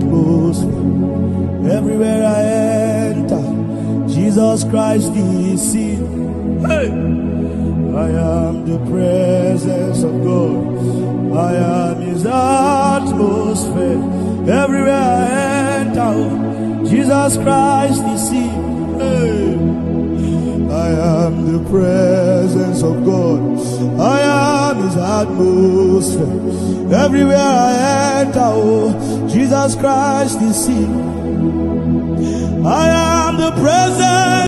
atmosphere. Everywhere I enter, Jesus Christ is seen. Hey! I am the presence of God. I am His atmosphere. Everywhere I enter, Jesus Christ is seen. Hey! I am the presence of God. I am His atmosphere. Everywhere I enter, Jesus Christ is seen. I am the presence